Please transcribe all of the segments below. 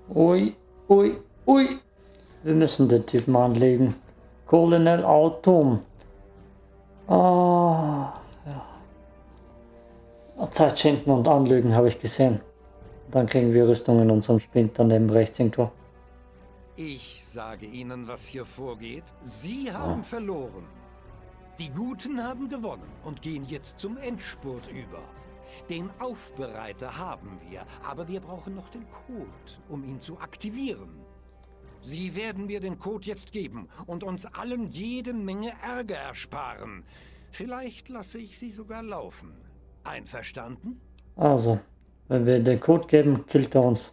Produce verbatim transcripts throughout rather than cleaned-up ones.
Ui, ui, ui. Wir müssen den Typen anlegen. Colonel Autumn. Ah, ja. Zeit schinden und anlügen habe ich gesehen. Dann kriegen wir Rüstung in unserem Spind daneben rechts irgendwo. Ich sage Ihnen, was hier vorgeht. Sie haben ah. verloren. Die Guten haben gewonnen und gehen jetzt zum Endspurt über. Den Aufbereiter haben wir, aber wir brauchen noch den Code, um ihn zu aktivieren. Sie werden mir den Code jetzt geben und uns allen jede Menge Ärger ersparen. Vielleicht lasse ich Sie sogar laufen. Einverstanden? Also, wenn wir den Code geben, killt er uns.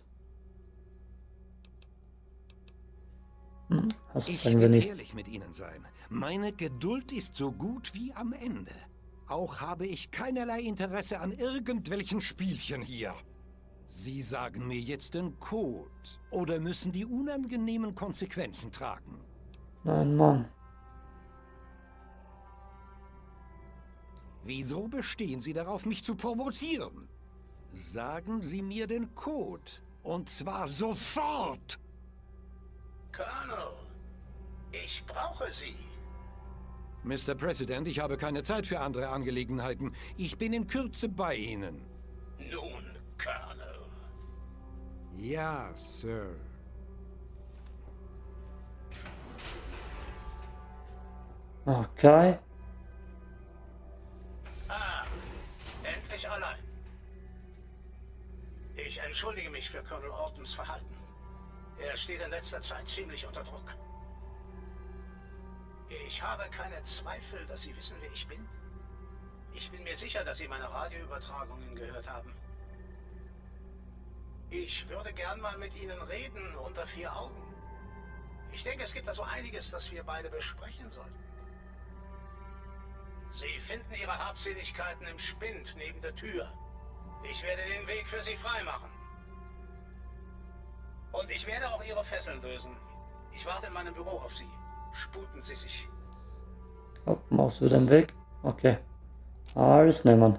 Hm, das ich sagen will wir nicht. ehrlich mit Ihnen sein. Meine Geduld ist so gut wie am Ende. Auch habe ich keinerlei Interesse an irgendwelchen Spielchen hier. Sie sagen mir jetzt den Code oder müssen die unangenehmen Konsequenzen tragen. Nein, Mann. Wieso bestehen Sie darauf, mich zu provozieren? Sagen Sie mir den Code. Und zwar sofort! Colonel, ich brauche Sie. Mister President, ich habe keine Zeit für andere Angelegenheiten. Ich bin in Kürze bei Ihnen. Nun, Colonel. Ja, Sir. Okay. Ah, endlich allein. Ich entschuldige mich für Colonel Autumns Verhalten. Er steht in letzter Zeit ziemlich unter Druck. Ich habe keine Zweifel, dass Sie wissen, wer ich bin. Ich bin mir sicher, dass Sie meine Radioübertragungen gehört haben. Ich würde gern mal mit Ihnen reden, unter vier Augen. Ich denke, es gibt da so einiges, das wir beide besprechen sollten. Sie finden Ihre Habseligkeiten im Spind neben der Tür. Ich werde den Weg für Sie freimachen. Und ich werde auch Ihre Fesseln lösen. Ich warte in meinem Büro auf Sie. Sputen Sie sich. Oh, Maus wieder im Weg. Okay. Alles nehmen.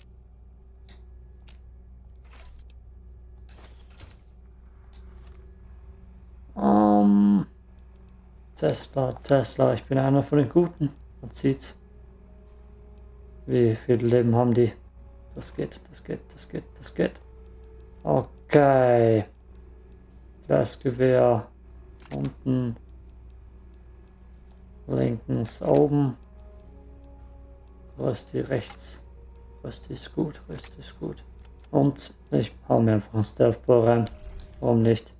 Um, Tesla, Tesla, ich bin einer von den Guten. Man sieht's. Wie viel Leben haben die? Das geht, das geht, das geht, das geht. Okay. Das Gewehr unten. Links oben. Rösti rechts. Rösti ist gut, Rösti ist gut. Und ich hau mir einfach einen Stealth Ball rein. Warum nicht?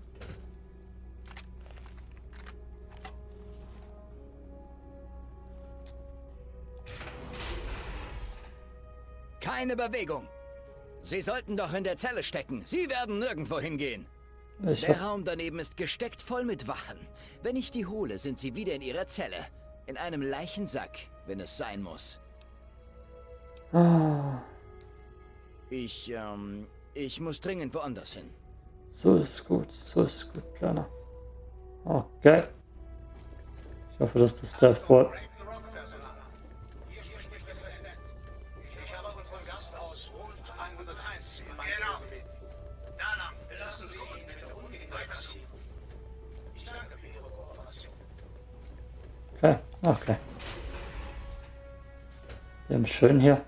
Keine Bewegung. Sie sollten doch in der Zelle stecken. Sie werden nirgendwo hingehen. Ich Der Raum daneben ist gesteckt voll mit Wachen. Wenn ich die hole, sind sie wieder in ihrer Zelle. In einem Leichensack, wenn es sein muss. Ah, Ich, ähm, ich muss dringend woanders hin. so ist gut, so ist gut, Kleiner. Okay. Ich hoffe, dass das Stealth Ball. Ich habe unseren Gast aus Route hunderteins in mein Büro gebeten. Lassen Sie ihn bitte ungehindert ziehen. Ich danke für Ihre Kooperation. Okay, okay. Die haben schön hier.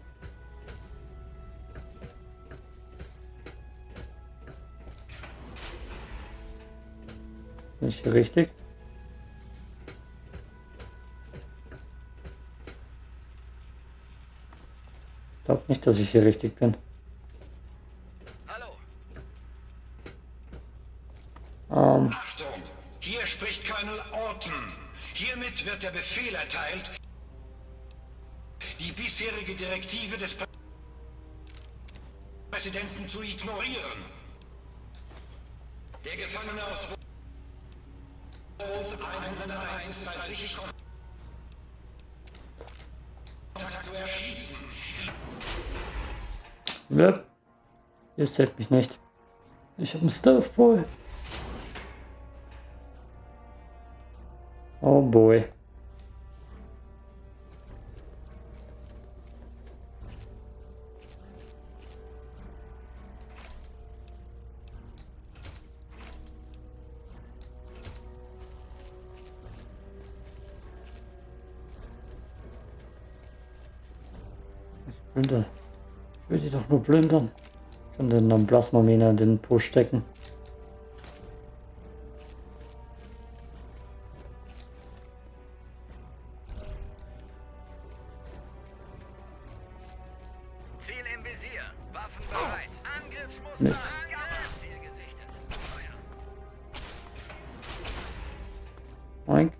Bin ich hier richtig? Ich glaube nicht, dass ich hier richtig bin. Hallo. Ähm, Achtung! Hier spricht Colonel Autumn. Hiermit wird der Befehl erteilt, die bisherige Direktive des Präsidenten zu ignorieren. Der Gefangene aus Route hunderteins ist bei sich Kontakt zu erschießen. yep. Ihr seht mich nicht. Ich habe einen Stealth Ball. Oh boy. Plündern. Ich will die doch nur plündern. Ich kann den dann Plasmamine in den Po stecken. Ziel im Visier. Waffen bereit. Angriffsmuster. Mist. Angriff. Ziel gesichtet. Feuer. Oink.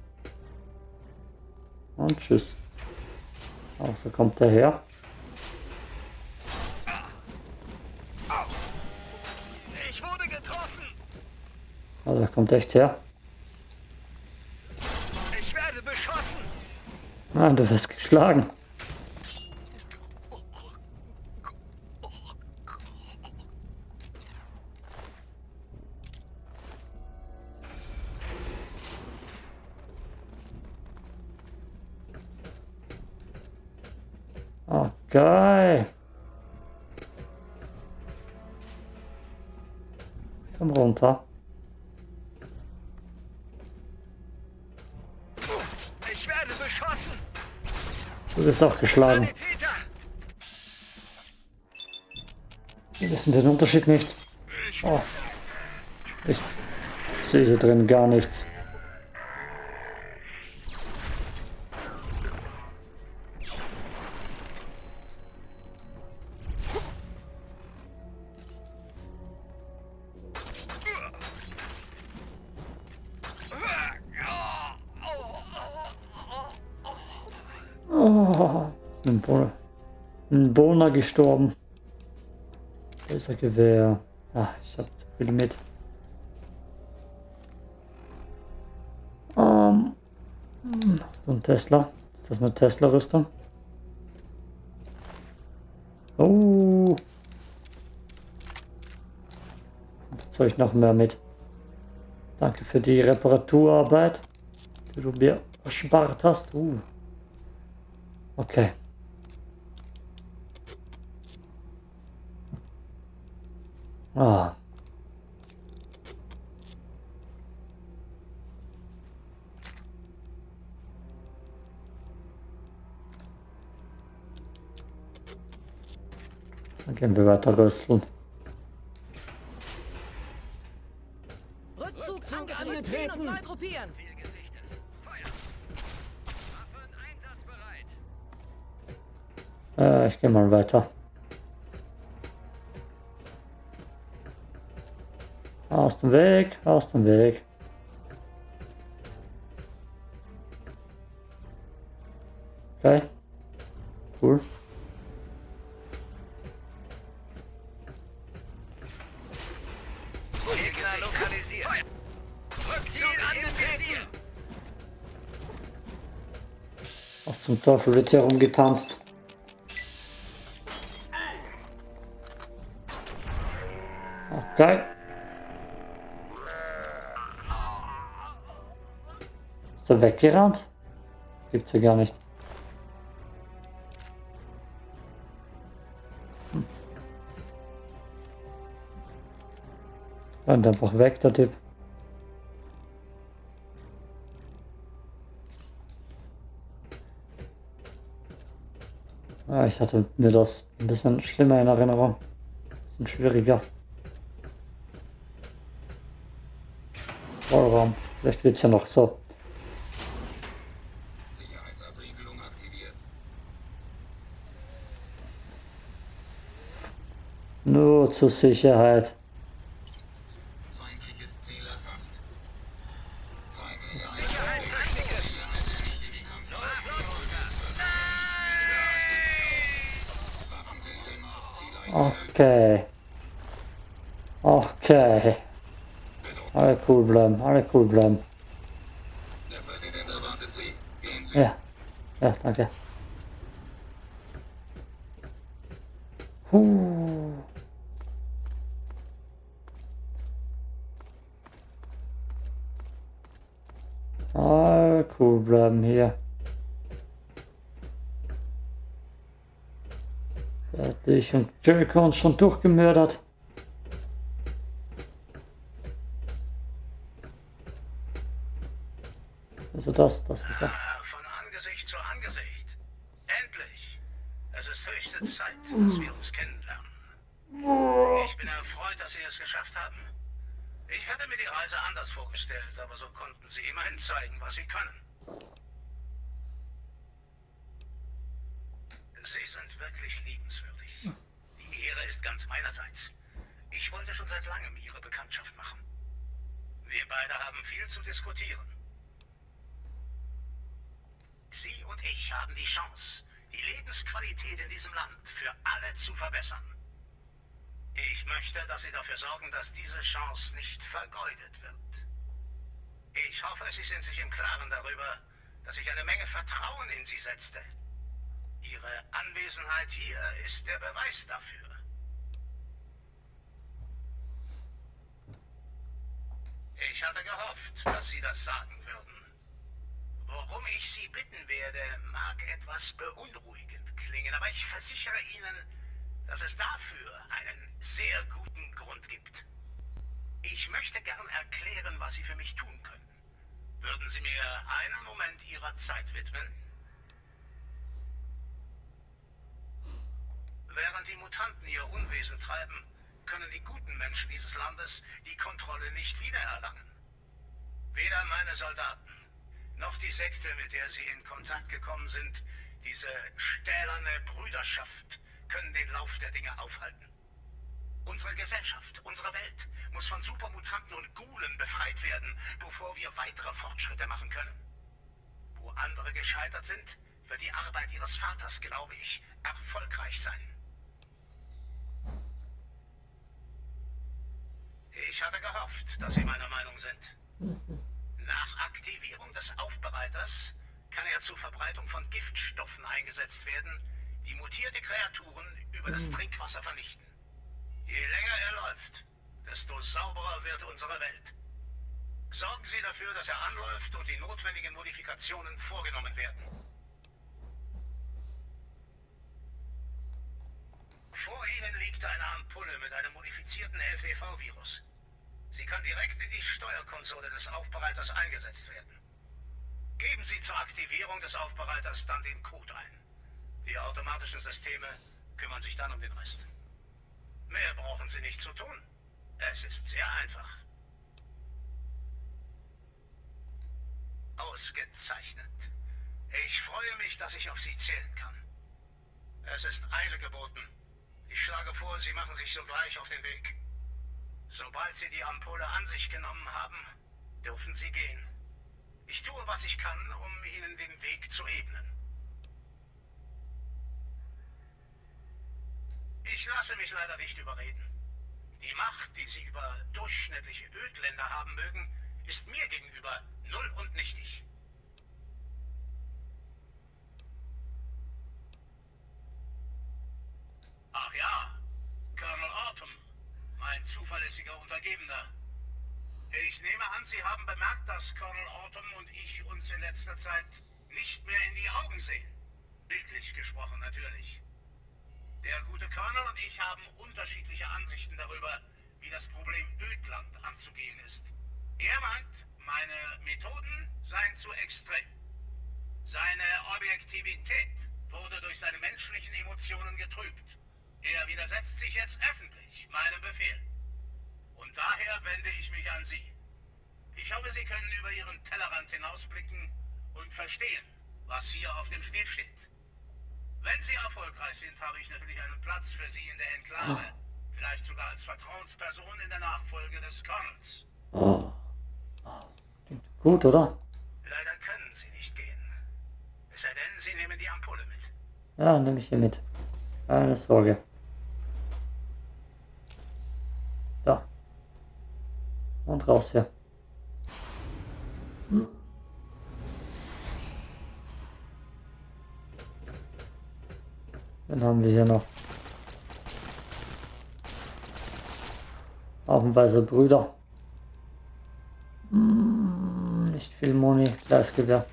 Und tschüss. Ach, so kommt der her. Ich wurde getroffen. Also der kommt echt her. Ich werde beschossen. Ah, du wirst geschlagen. Okay. Komm runter. Ich werde beschossen. Du wirst auch geschlagen. Peter. Wir wissen den Unterschied nicht. Oh. Ich sehe hier drin gar nichts. Oh, ist ein Bo ein Bohner gestorben. Da ist ein Gewehr. Ah, ich habe zu viel mit. Ähm, hast du einen Tesla? Ist das eine Tesla-Rüstung? Oh. Jetzt soll ich noch mehr mit. Danke für die Reparaturarbeit, die du mir erspart hast. Uh. Okay. Ah. Dann gehen wir weiter rösteln. Rückzug angetreten und neu gruppieren. Ziel gesichtet. Feuer. Waffen einsatzbereit. Äh, ich gehe mal weiter. Aus dem Weg, aus dem Weg. Okay. Cool. Gegner lokalisiert. Rückzug angetreten. Was zum Teufel wird hier rumgetanzt? Okay. Ist er weggerannt? Gibt's ja gar nicht. Hm. Rennt einfach weg, der Typ. Ah, ich hatte mir das ein bisschen schlimmer in Erinnerung. Ein bisschen schwieriger. Vollraum. Vielleicht wird es ja noch so. Sicherheitsabriegelung aktiviert. Nur zur Sicherheit. Feindliches Ziel erfasst. Feindliche Waffensystem auf Ziel eingestellt. Okay. Okay. Alle cool bleiben, alle cool bleiben. Der Präsident erwartet Sie. Gehen Sie. Ja. Ja, danke. Huh. Alle cool bleiben hier. Der hat dich und Jericho uns schon durchgemördert. Also das, das ist er. Von Angesicht zu Angesicht. Endlich. Es ist ist höchste Zeit, dass wir uns kennenlernen. Ich bin erfreut, dass Sie es geschafft haben. Ich hatte mir die Reise anders vorgestellt, aber so konnten Sie immerhin zeigen, was Sie können. Sie sind wirklich liebenswürdig. Die Ehre ist ganz meinerseits. Ich wollte schon seit langem Ihre Bekanntschaft machen. Wir beide haben viel zu diskutieren. Sie und ich haben die Chance, die Lebensqualität in diesem Land für alle zu verbessern. Ich möchte, dass Sie dafür sorgen, dass diese Chance nicht vergeudet wird. Ich hoffe, Sie sind sich im Klaren darüber, dass ich eine Menge Vertrauen in Sie setzte. Ihre Anwesenheit hier ist der Beweis dafür. Ich hatte gehofft, dass Sie das sagen würden. Worum ich Sie bitten werde, mag etwas beunruhigend klingen, aber ich versichere Ihnen, dass es dafür einen sehr guten Grund gibt. Ich möchte gern erklären, was Sie für mich tun können. Würden Sie mir einen Moment Ihrer Zeit widmen? Während die Mutanten ihr Unwesen treiben, können die guten Menschen dieses Landes die Kontrolle nicht wiedererlangen. Weder meine Soldaten, noch die Sekte, mit der sie in Kontakt gekommen sind, diese stählerne Brüderschaft, können den Lauf der Dinge aufhalten. Unsere Gesellschaft, unsere Welt muss von Supermutanten und Ghoulen befreit werden, bevor wir weitere Fortschritte machen können. Wo andere gescheitert sind, wird die Arbeit ihres Vaters, glaube ich, erfolgreich sein. Ich hatte gehofft, dass Sie meiner Meinung sind. Nach Aktivierung des Aufbereiters kann er zur Verbreitung von Giftstoffen eingesetzt werden, die mutierte Kreaturen über das Trinkwasser vernichten. Je länger er läuft, desto sauberer wird unsere Welt. Sorgen Sie dafür, dass er anläuft und die notwendigen Modifikationen vorgenommen werden. Vor Ihnen liegt eine Ampulle mit einem modifizierten L P V-Virus. Sie kann direkt in die Steuerkonsole des Aufbereiters eingesetzt werden. Geben Sie zur Aktivierung des Aufbereiters dann den Code ein. Die automatischen Systeme kümmern sich dann um den Rest. Mehr brauchen Sie nicht zu tun. Es ist sehr einfach. Ausgezeichnet. Ich freue mich, dass ich auf Sie zählen kann. Es ist Eile geboten. Ich schlage vor, Sie machen sich sogleich auf den Weg. Sobald Sie die Ampulle an sich genommen haben, dürfen Sie gehen. Ich tue, was ich kann, um Ihnen den Weg zu ebnen. Ich lasse mich leider nicht überreden. Die Macht, die Sie über durchschnittliche Ödländer haben mögen, ist mir gegenüber null und nichtig. Ach ja, Colonel Autumn, mein zuverlässiger Untergebener. Ich nehme an, Sie haben bemerkt, dass Colonel Autumn und ich uns in letzter Zeit nicht mehr in die Augen sehen. Bildlich gesprochen natürlich. Der gute Colonel und ich haben unterschiedliche Ansichten darüber, wie das Problem Ödland anzugehen ist. Er meint, meine Methoden seien zu extrem. Seine Objektivität wurde durch seine menschlichen Emotionen getrübt. Er widersetzt sich jetzt öffentlich meinem Befehl. Und daher wende ich mich an Sie. Ich hoffe, Sie können über Ihren Tellerrand hinausblicken und verstehen, was hier auf dem Spiel steht. Wenn Sie erfolgreich sind, habe ich natürlich einen Platz für Sie in der Enklave. Oh. Vielleicht sogar als Vertrauensperson in der Nachfolge des Colonels. Oh. Oh. Klingt gut, oder? Leider können Sie nicht gehen. Es sei denn, Sie nehmen die Ampulle mit. Ja, nehme ich hier mit. Keine Sorge. Da. Und raus hier. Hm. Dann haben wir hier noch haufenweise Brüder. Hm, nicht viel Moni, Gleisgewehr.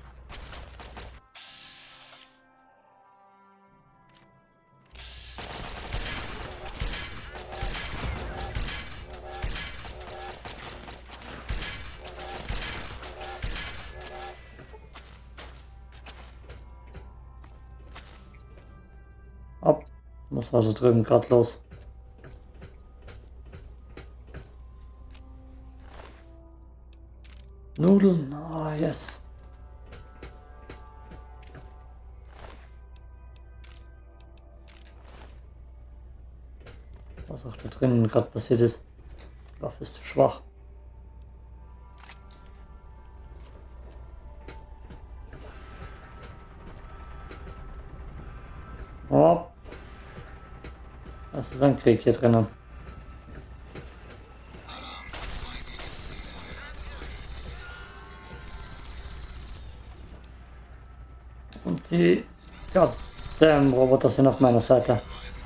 Ab. Was war so drüben gerade los? Nudeln, ah, oh, yes. Was auch da drinnen gerade passiert ist. Die Waffe ist zu schwach. Oh. Es ist ein Krieg hier drinnen. Und die goddamn Roboter sind auf meiner Seite.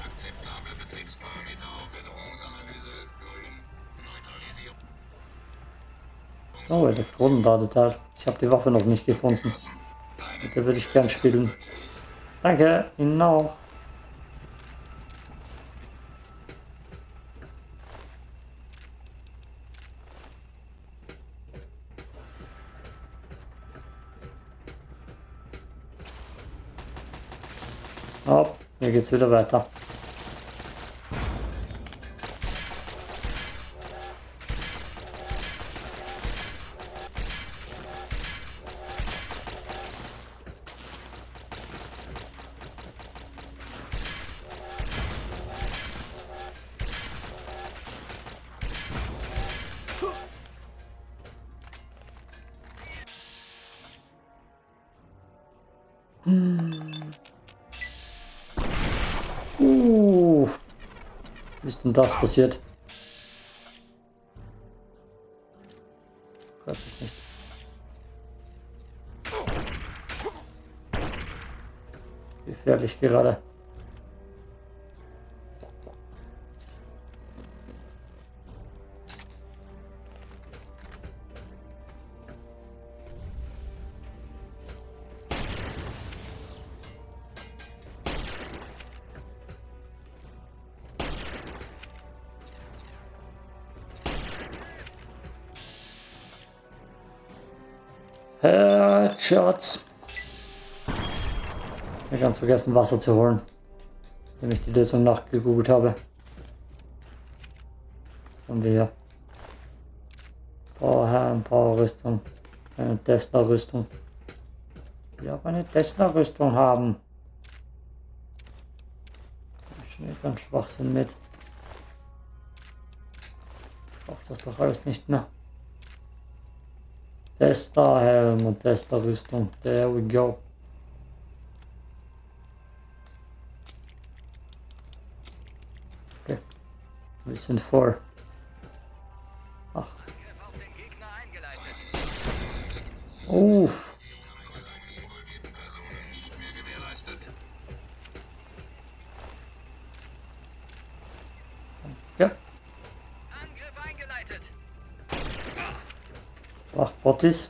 Oh, Elektrodendadetail. Ich habe die Waffe noch nicht gefunden. Mit der würde ich gern spielen. Danke, Ihnen auch. Oh, hier geht's wieder weiter. Uh, wie ist denn das passiert? Treffe ich nicht. Gefährlich gerade. Headshots. Ich habe ganz vergessen, Wasser zu holen, indem ich die Lösung nachgegoogelt habe. Haben wir hier Powerhelm, Powerrüstung, eine Tesla-Rüstung. Wir haben eine Tesla-Rüstung haben. Schon wieder ein Schwachsinn mit. Ich hoffe das doch alles nicht mehr. Tesla-Helm und Tesla-Rüstung. There we go. Okay. Wir sind vor. Ach. Uff. Ja. Ach, Bottis.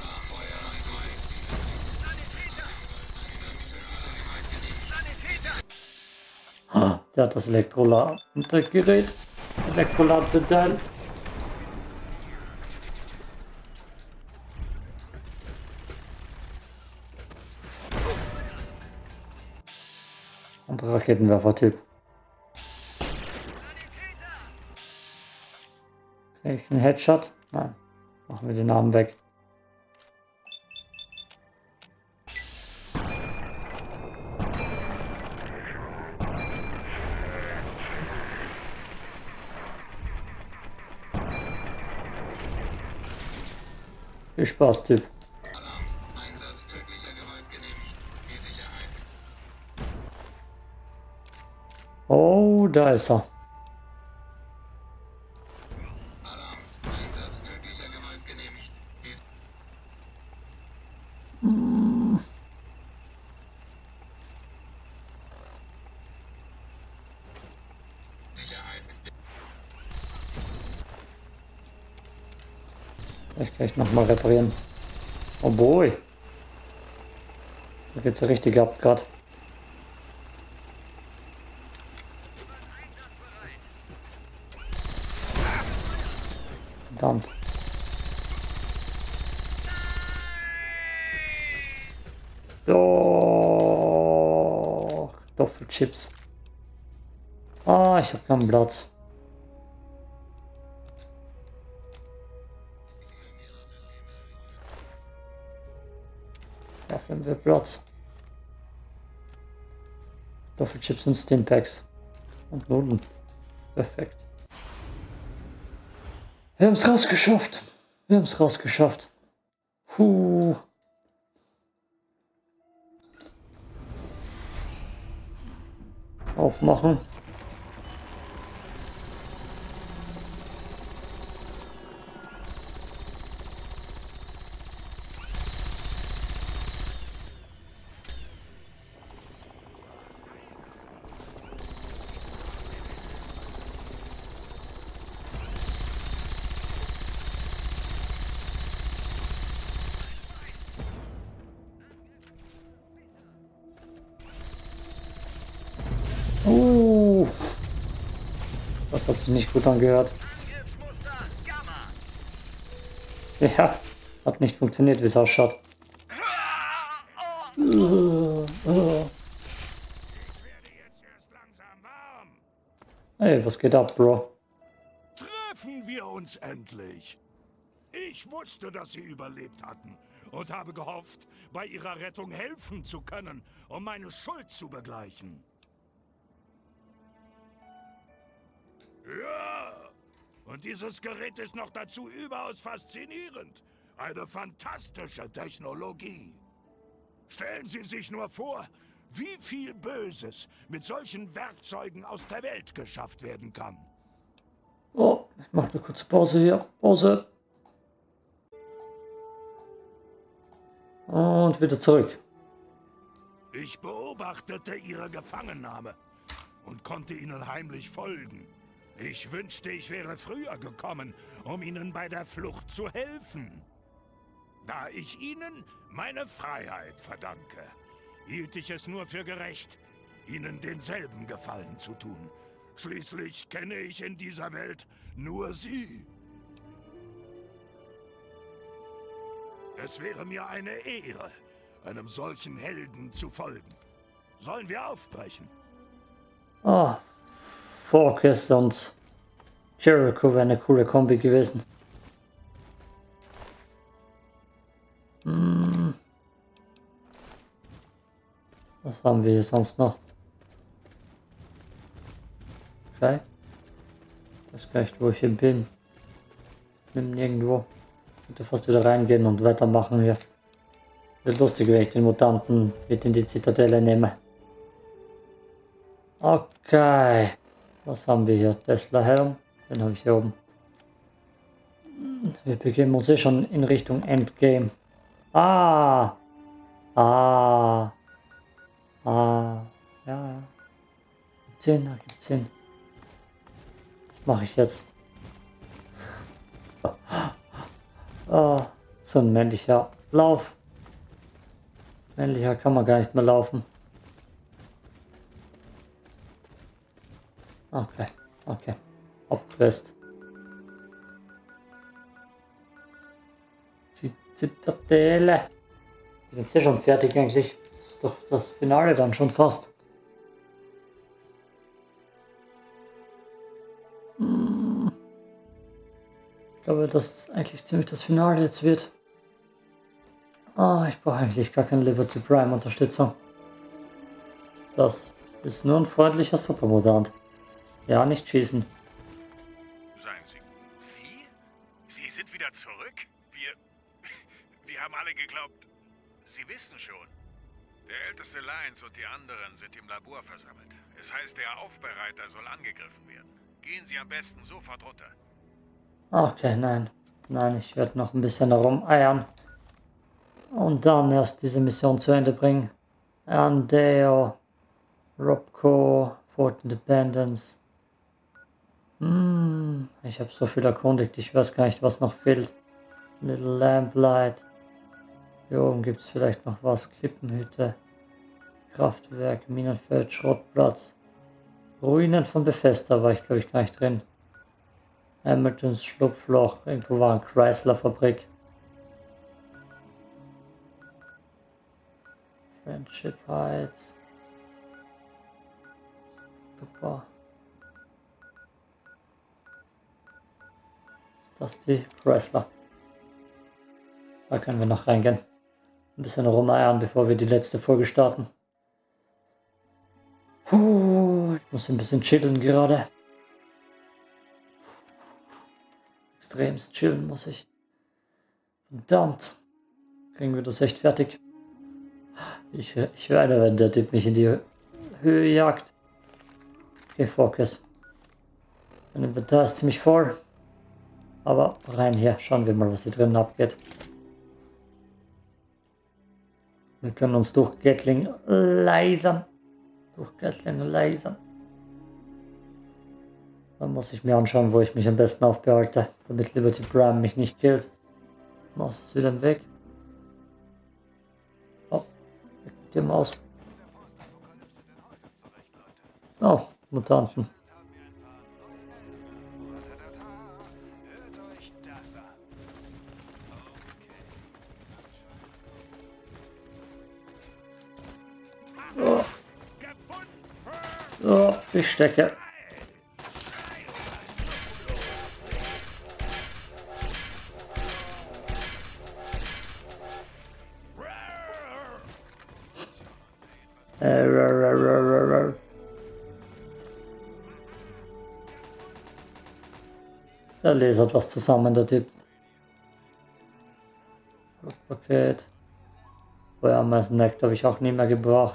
Ah, der hat das Elektroladgerät. Elektroladteil. Und Raketenwerfer-Typ. Krieg ich einen Headshot? Nein. Machen wir den Namen weg. Viel Spaß, Typ. Einsatz tödlicher Gewalt genehmigt. Die Sicherheit. Oh, da ist er. Ich gleich nochmal reparieren. Oh boy. Da geht's ja richtig ab gerade. Verdammt. Oh, Kartoffelchips. Ah, ich habe keinen Platz. Da haben wir Platz. Kartoffelchips und Stimpacks. Und Nudeln. Perfekt. Wir haben es rausgeschafft. Wir haben es rausgeschafft. Puh. Aufmachen. Uh, das hat sich nicht gut angehört. Ja, hat nicht funktioniert, wie es ausschaut. Hey, was geht ab, Bro? Treffen wir uns endlich. Ich wusste, dass Sie überlebt hatten und habe gehofft, bei Ihrer Rettung helfen zu können, um meine Schuld zu begleichen. Ja, und dieses Gerät ist noch dazu überaus faszinierend. Eine fantastische Technologie. Stellen Sie sich nur vor, wie viel Böses mit solchen Werkzeugen aus der Welt geschafft werden kann. Oh, ich mache eine kurze Pause hier. Pause. Und wieder zurück. Ich beobachtete Ihre Gefangennahme und konnte Ihnen heimlich folgen. Ich wünschte, ich wäre früher gekommen, um Ihnen bei der Flucht zu helfen. Da ich Ihnen meine Freiheit verdanke, hielt ich es nur für gerecht, Ihnen denselben Gefallen zu tun. Schließlich kenne ich in dieser Welt nur Sie. Es wäre mir eine Ehre, einem solchen Helden zu folgen. Sollen wir aufbrechen? Ah, Focus und Jericho wäre eine coole Kombi gewesen. Hm. Was haben wir hier sonst noch? Okay. Ich weiß gar nicht, wo ich hier bin. Nimm nirgendwo. Ich könnte fast wieder reingehen und weitermachen hier. Wird lustig, wenn ich den Mutanten mit in die Zitadelle nehme. Okay. Was haben wir hier? Tesla-Helm. Den habe ich hier oben. Wir begeben uns eh schon in Richtung Endgame. Ah! Ah! Ah! Ja. Gibt's Sinn? Da gibt's Sinn. Was mache ich jetzt? Oh, so ein männlicher Lauf. Männlicher kann man gar nicht mehr laufen. Okay, okay. Hauptquest. Zitadelle. Ich bin jetzt hier schon fertig eigentlich. Das ist doch das Finale dann schon fast. Ich glaube, dass eigentlich ziemlich das Finale jetzt wird. Ah, ich brauche eigentlich gar keine Liberty Prime Unterstützung. Das ist nur ein freundlicher Supermutant. Ja, nicht schießen. Seien Sie... Sie? Sie sind wieder zurück? Wir... Wir haben alle geglaubt... Sie wissen schon. Der älteste Lyons und die anderen sind im Labor versammelt. Es heißt, der Aufbereiter soll angegriffen werden. Gehen Sie am besten sofort runter. Okay, nein. Nein, ich werde noch ein bisschen herumeiern. Und dann erst diese Mission zu Ende bringen. Andeo, Robco, Fort Independence. Hm, ich habe so viel erkundigt, ich weiß gar nicht, was noch fehlt. Little Lamplight. Hier oben gibt es vielleicht noch was. Klippenhütte, Kraftwerk, Minenfeld, Schrottplatz. Ruinen von Bethesda war ich, glaube ich, gar nicht drin. Hamiltons Schlupfloch, irgendwo war eine Chrysler-Fabrik. Friendship Heights. Super. das ist die Chrysler. Da können wir noch reingehen. Ein bisschen rumeiern, bevor wir die letzte Folge starten. Puh, ich muss ein bisschen chillen gerade. Extremst chillen muss ich. Verdammt. Kriegen wir das echt fertig? Ich, ich werde, wenn der Typ mich in die Höhe jagt. Okay, Focus. Mein Inventar ist ziemlich voll. Aber rein hier, schauen wir mal, was hier drinnen abgeht. Wir können uns durch Gatling lasern. Durch Gatling lasern. Dann muss ich mir anschauen, wo ich mich am besten aufbehalte, damit Liberty Prime mich nicht killt. Maus ist wieder im Weg. Oh, weg mit der Maus. Oh, Mutanten. Oh. Oh, ich stecke. Der lasert was zusammen, der Typ. Paket. Feuermeisen-Nekt habe ich auch nie mehr gebraucht.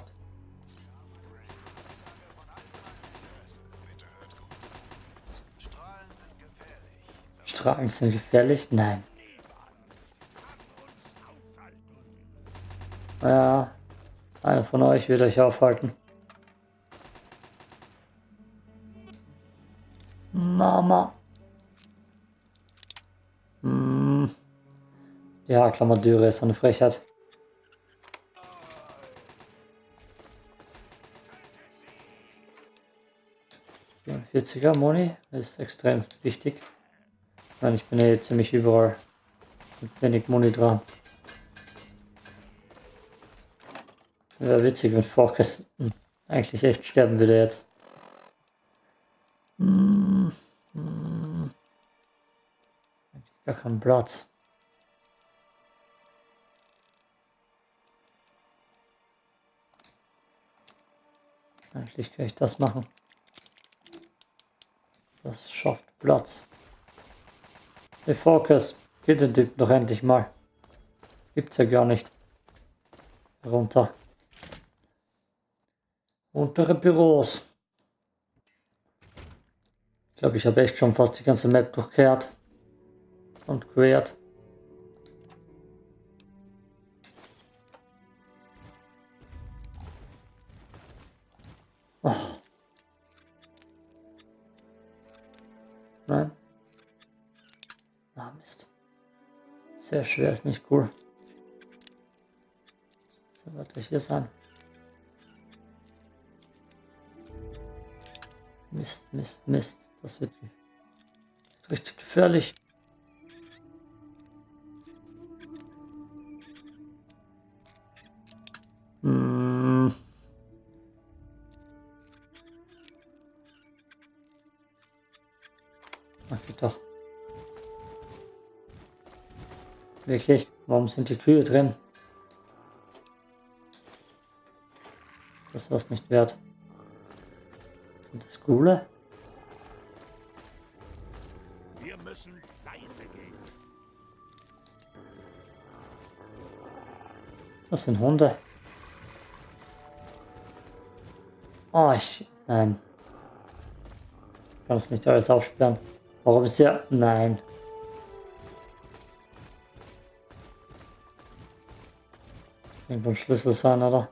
Strahlen sind gefährlich? Nein. Ja, einer von euch wird euch aufhalten. Mama. Hm. Ja, Klamadüre ist eine Frechheit. vierundvierziger Moni ist extrem wichtig. Ich meine, ich bin eh ziemlich überall mit wenig Moni dran. Wäre witzig, wenn Focus eigentlich echt sterben würde jetzt. Hm, hm. Eigentlich gar keinen Platz. Eigentlich kann ich das machen. Das schafft Platz. Hey Focus, kill den Typ doch endlich mal. Gibt's ja gar nicht. Runter. Untere Büros. Ich glaube, ich habe echt schon fast die ganze Map durchquert. Und quert. Oh. Nein. Ah, Mist. Sehr schwer, ist nicht cool. So wird er hier sein. Mist, Mist, Mist. Das wird richtig gefährlich. Hm. Ach, geht doch. Wirklich? Warum sind die Kühe drin? Das war's nicht wert. Sind das Gule? Wir müssen leise gehen. Das sind Hunde. Oh, ich... Nein. Ich kann es nicht alles aufsperren. Warum ist ja... Nein. Irgendwo ein Schlüssel sein, oder?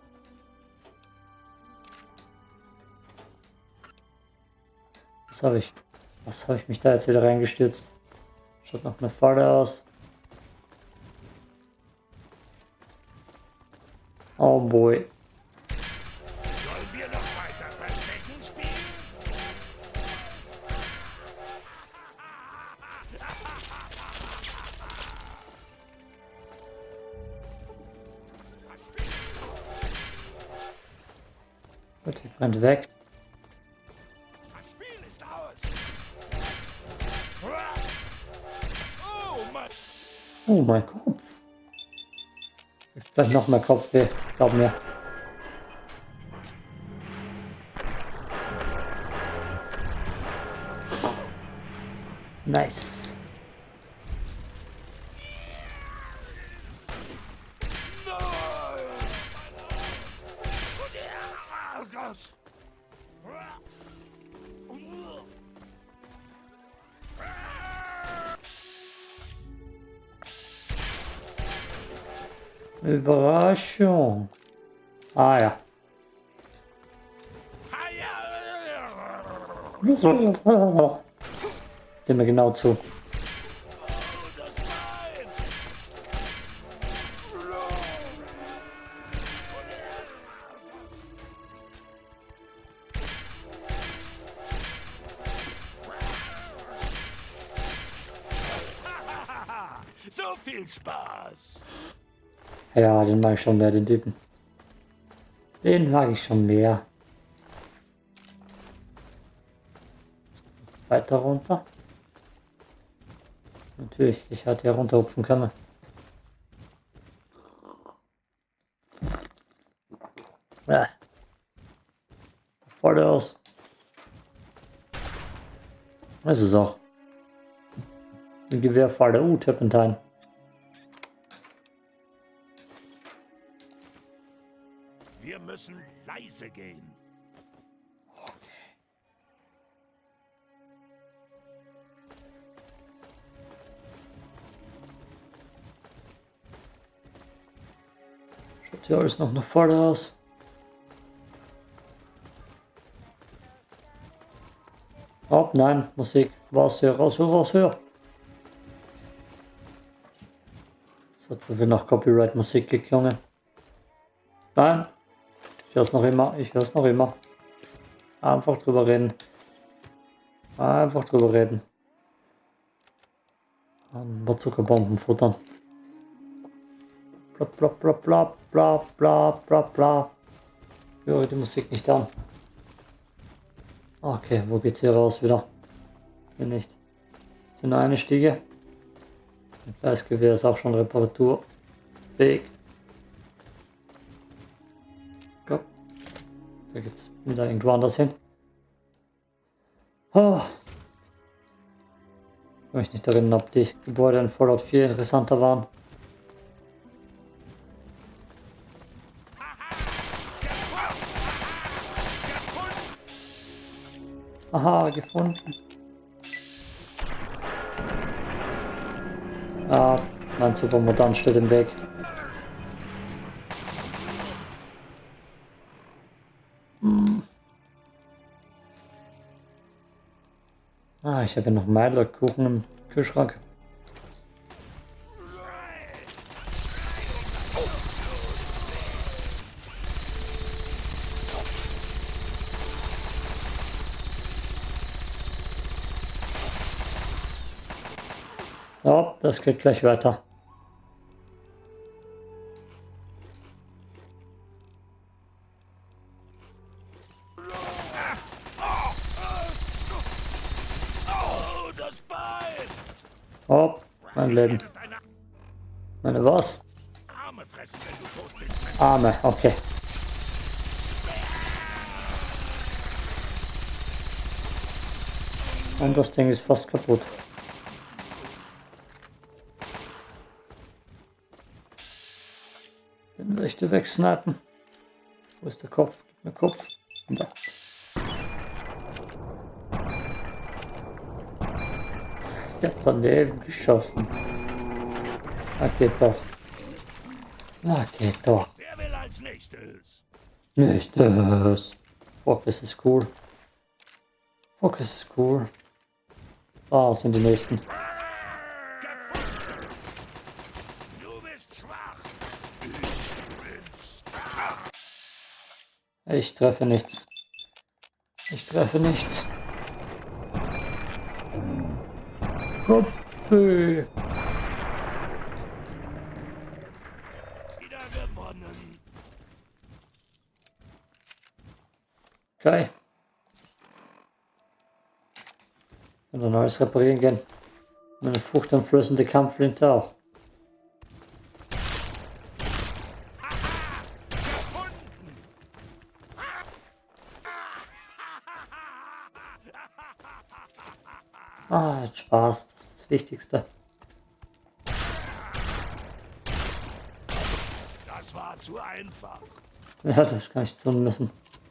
Was habe ich? Was habe ich mich da jetzt wieder reingestürzt? Schaut noch eine Falle aus. Oh boy. Sollen wir noch weiter Verstecken spielen? Gut, ich bin weg. Das Spiel ist aus. Oh, mein Kopf. Ich gleich noch mehr Kopfweh, glaub mir. Nice. Überraschung. Ah ja. Sehen wir genau zu. So viel Spaß. Ja, den mag ich schon mehr, den Typen. Den mag ich schon mehr. Weiter runter. Natürlich, ich hatte ja runterhupfen können. Ja. Voll aus. Das ist es auch. Ein Gewehrfall der U-Turpentine. Wir müssen leise gehen. Schaut ja alles noch nach vorne aus. Oh nein, Musik. Was hier raus, was hier? Es hat so viel nach Copyright-Musik geklungen. Nein. Ich höre es noch immer, ich höre es noch immer. Einfach drüber reden. Einfach drüber reden. Ein paar Zuckerbomben futtern. Bla bla bla bla bla bla bla bla. Ich höre die Musik nicht an. Okay, wo geht's hier raus wieder? Hier nicht. Ist hier nur eine Stiege. Das Gewehr ist auch schon reparaturfähig. Da geht's wieder irgendwo anders hin. Oh. Ich kann mich nicht erinnern, ob die Gebäude in Fallout vier interessanter waren. Aha, gefunden. Ah, mein Supermodant steht im Weg. Ah, ich habe noch Mailerkuchen im Kühlschrank. Ja, das geht gleich weiter. Oh, mein Leben. Meine was? Arme, okay. Und das Ding ist fast kaputt. Den möchte wegsnipen. Wo ist der Kopf? Gib mir Kopf. Da. Ich hab daneben geschossen. Na geht doch. Na geht doch. Wer will als nächstes? Nicht das. Fuck, das ist cool. Fuck, das ist cool. Ah, sind die nächsten. Du bist schwach. Ich treffe nichts. Ich treffe nichts. Kopfweh. Wieder gewonnen. Okay. Und dann alles reparieren gehen. Meine fruchteinflößende Kampfflinte auch. Spaß, das ist das Wichtigste. Das war zu einfach. Ja, das kann ich tun müssen.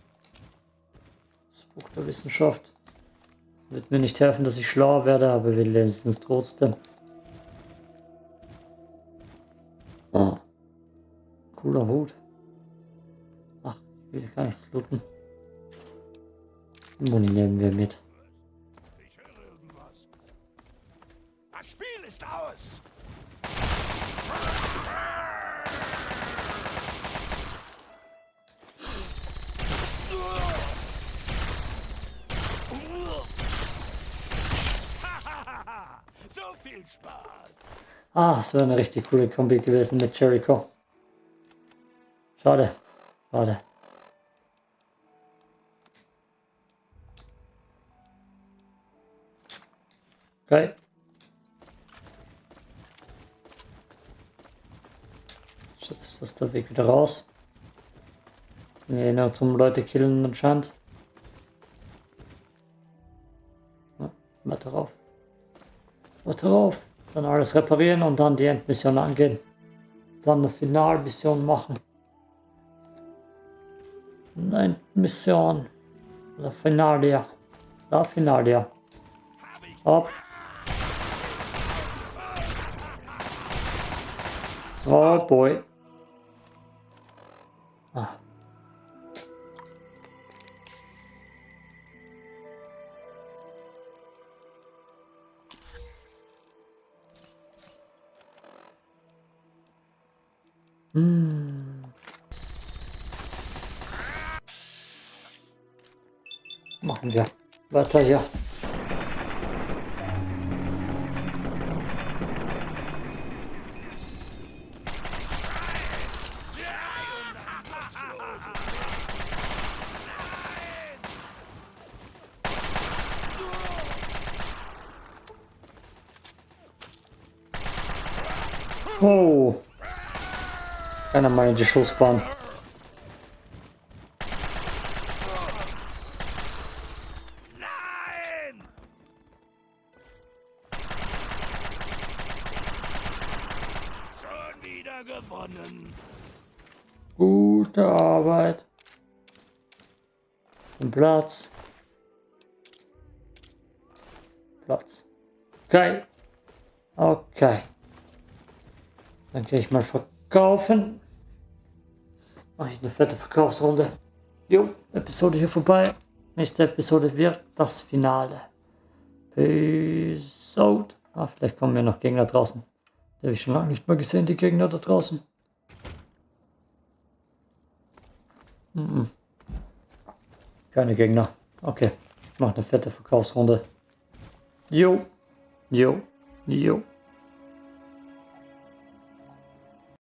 Das Buch der Wissenschaft. Wird mir nicht helfen, dass ich schlauer werde, aber wir leben es trotzdem. Oh. Cooler Hut. Ach, ich will gar nichts looten. Die Muni nehmen wir mit. Ich höre irgendwas. Das Spiel ist aus. So viel Spaß. Ah, es wäre eine richtig coole Kombi gewesen mit Jericho. Schade. Schade. Okay. Jetzt ist der Weg wieder raus. Nee, nur zum Leute killen anscheinend. Ja, weiter rauf. Weiter rauf. Dann alles reparieren und dann die Endmission angehen. Dann eine Finalmission machen. Eine Endmission. Oder Finalia. La Finalia. Hopp. Oh boy. Ah. Hm. Machen wir weiter hier. Oh. Keiner mal die Schussbahn. Nein! Schon wieder gewonnen. Gute Arbeit. Und Platz. Platz. Okay. Okay. Dann gehe ich mal verkaufen. Mache ich eine fette Verkaufsrunde. Jo, Episode hier vorbei. Nächste Episode wird das Finale. Peace out. Ah, vielleicht kommen mir noch Gegner draußen. Die habe ich schon lange nicht mehr gesehen, die Gegner da draußen. Mhm. Keine Gegner. Okay, ich mache eine fette Verkaufsrunde. Jo, jo, jo.